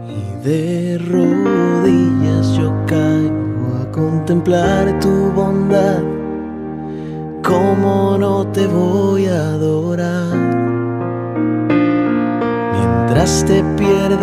y de rodillas yo caigo a contemplar tu bondad. ¿Cómo no te voy a adorar mientras te pierdes